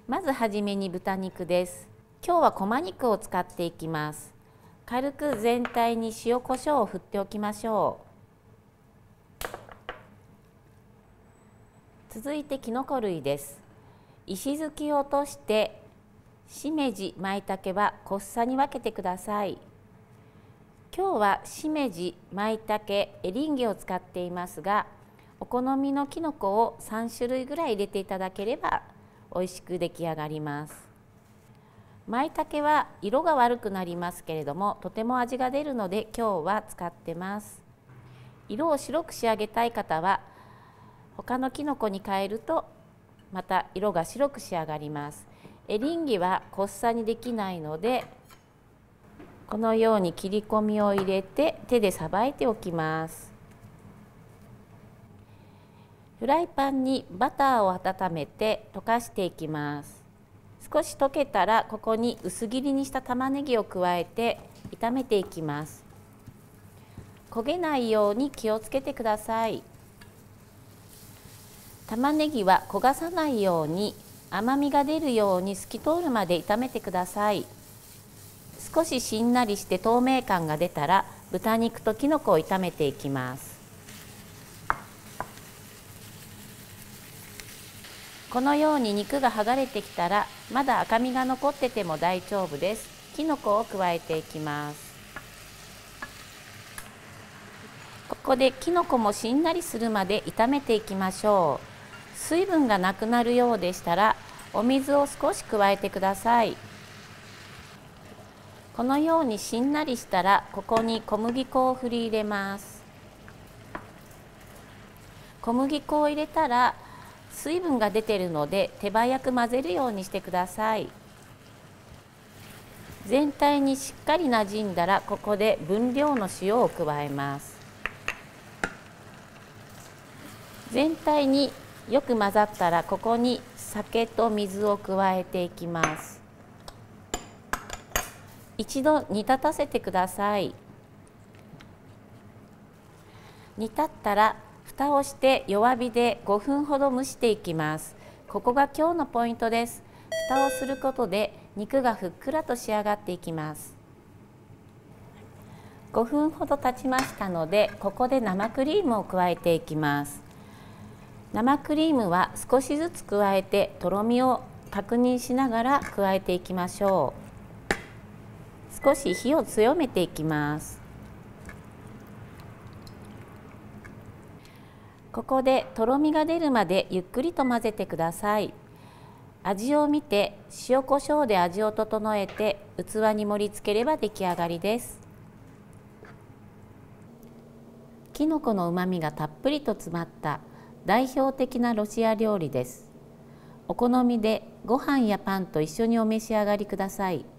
まずはじめに豚肉です。今日はこま肉を使っていきます。軽く全体に塩コショウを振っておきましょう。続いてきのこ類です。石突きを落としてしめじ、まいたけは小房に分けてください。今日はしめじ、まいたけ、エリンギを使っていますが、お好みのきのこを3種類ぐらい入れていただければ美味しく出来上がります。まいたけは色が悪くなりますけれども、とても味が出るので今日は使ってます。色を白く仕上げたい方は他のきのこに変えるとまた色が白く仕上がります。エリンギは小房にできないので、このように切り込みを入れて手でさばいておきます。フライパンにバターを温めて溶かしていきます。少し溶けたらここに薄切りにした玉ねぎを加えて炒めていきます。焦げないように気をつけてください。玉ねぎは焦がさないように甘みが出るように透き通るまで炒めてください。少ししんなりして透明感が出たら豚肉ときのこを炒めていきます。このように肉が剥がれてきたらまだ赤みが残ってても大丈夫です。きのこを加えていきます。ここできのこもしんなりするまで炒めていきましょう。水分がなくなるようでしたらお水を少し加えてください。このようにしんなりしたらここに小麦粉を振り入れます。小麦粉を入れたら水分が出ているので手早く混ぜるようにしてください。全体にしっかり馴染んだらここで分量の塩を加えます。全体によく混ざったらここに酒と水を加えていきます。一度煮立たせてください。煮立ったら蓋をして弱火で5分ほど蒸していきます。ここが今日のポイントです。蓋をすることで肉がふっくらと仕上がっていきます。5分ほど経ちましたので、ここで生クリームを加えていきます。生クリームは少しずつ加えてとろみを確認しながら加えていきましょう。少し火を強めていきます。ここでとろみが出るまでゆっくりと混ぜてください。味を見て塩コショウで味を整えて器に盛り付ければ出来上がりです。きのこのうまみがたっぷりと詰まった代表的なロシア料理です。お好みでご飯やパンと一緒にお召し上がりください。